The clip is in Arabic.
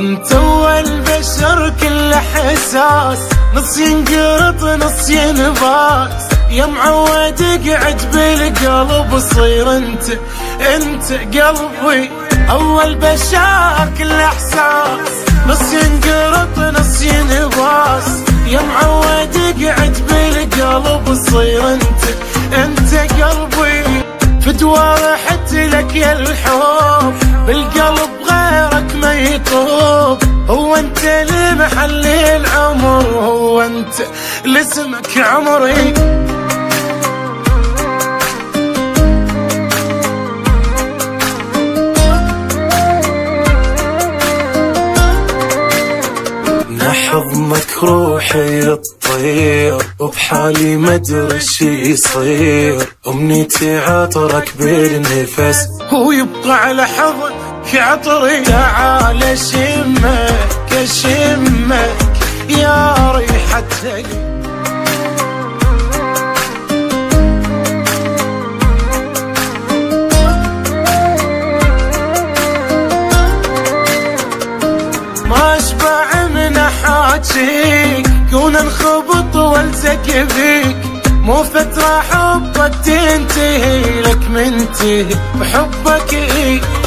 انت اول بشر كل احساس، نص ينقرط نص ينباس، يا معود اقعد بالقلب صير انت قلبي. اول بشر كل احساس، نص ينقرط نص ينباس، يا معود اقعد بالقلب صير انت قلبي. فتوى رحت لك يا الحب، بالقلب غيرك ما يطوب. هو انت لمحل العمر، هو انت لاسمك عمري. حضنك روحي تطير، وبحالي ما ادري شي يصير. امنيتي عطرك بالنفس، ويبقى على حضنك عطري. تعال شمك اشمك يا ريحة لي. ما اشبع من احاجيك، كون انخبط والتق فيك. مو فترة حبك تنتهي، لك منتهي بحبك